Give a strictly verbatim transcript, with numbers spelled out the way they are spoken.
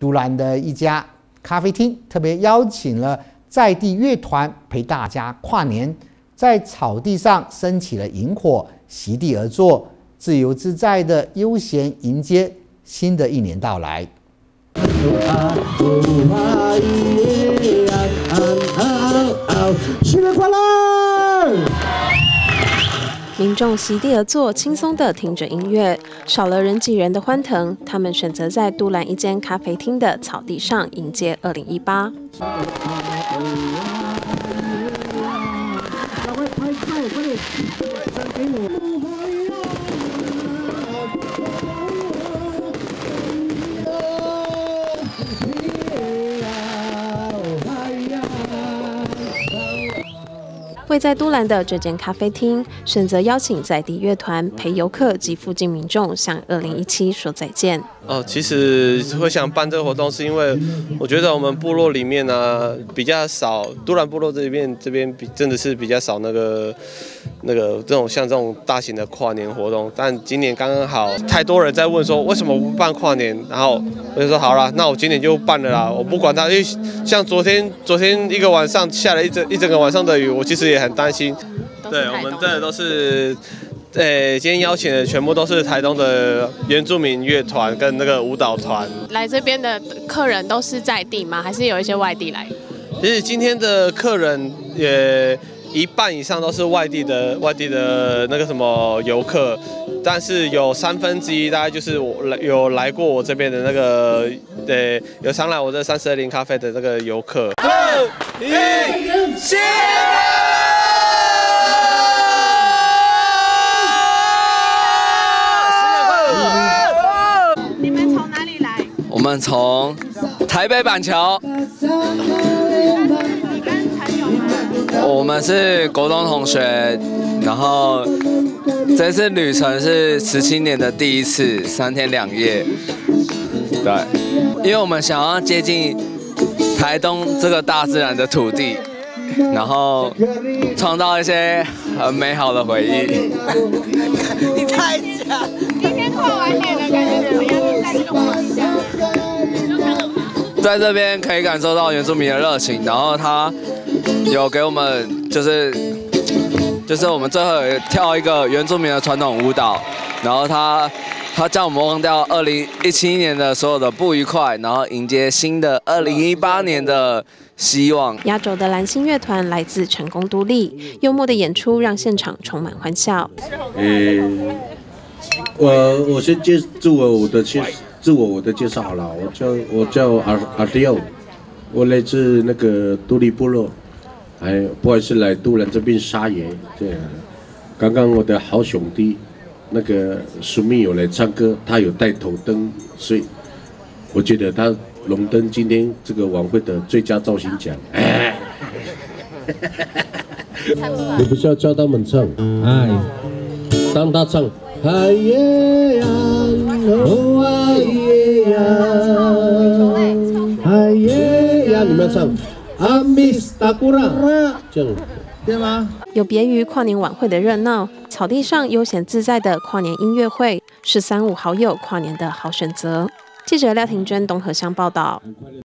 都兰的一家咖啡厅特别邀请了在地乐团陪大家跨年，在草地上升起了萤火，席地而坐，自由自在的悠闲迎接新的一年到来。 新年快乐！ 民众席地而坐，轻松地听着音乐，少了人挤人的欢腾。他们选择在都兰一间咖啡厅的草地上迎接二零一八。位在都兰的这间咖啡厅，选择邀请在地乐团陪游客及附近民众向二零一七说再见。 哦，其实会想办这个活动，是因为我觉得我们部落里面呢、啊、比较少，都兰部落这边这边比真的是比较少那个那个这种像这种大型的跨年活动。但今年刚刚好，太多人在问说为什么不办跨年，然后我就说好啦，那我今年就办了啦，我不管它，因为像昨天昨天一个晚上下了一整一整个晚上的雨，我其实也很担心。对，我们这都是。呃，今天邀请的全部都是台东的原住民乐团跟那个舞蹈团。 来这边的客人都是在地吗？还是有一些外地来？ 其实今天的客人也一半以上都是外地的，外地的那个什么游客，但是有三分之一大概就是我有来过我这边的那个，呃，有常来我这三十二零咖啡的那个游客。二一七。 我们从台北板桥，我们是国中同学，然后这次旅程是十七年的第一次，三天两夜。对，因为我们想要接近台东这个大自然的土地，然后创造一些很美好的回忆。 你太假！ 今天跨完年的感觉怎么样？在这个环境下。 在这边可以感受到原住民的热情，然后他有给我们就是就是我们最后有跳一个原住民的传统舞蹈，然后他他叫我们忘掉二零一七年的所有的不愉快，然后迎接新的二零一八年的希望。 压轴的蓝星乐团来自成功都立，幽默的演出让现场充满欢笑。 呃，我我先介自我我的介自我我的介绍好了，我叫我叫阿阿迪奥，我来自那个都立部落，哎，不好意思来都兰这边撒野。对啊，刚刚我的好兄弟那个苏密有来唱歌，他有带头灯，所以我觉得他荣登今天这个晚会的最佳造型奖。哎，你不是要教他们唱？哎，当他唱。哎耶呀，哦哎耶呀，哎耶呀，你们要唱阿米斯达古拉，这样对吗？ 有别于跨年晚会的热闹，草地上悠闲自在的跨年音乐会是三五好友跨年的好选择。记者廖庭娟东河乡报道。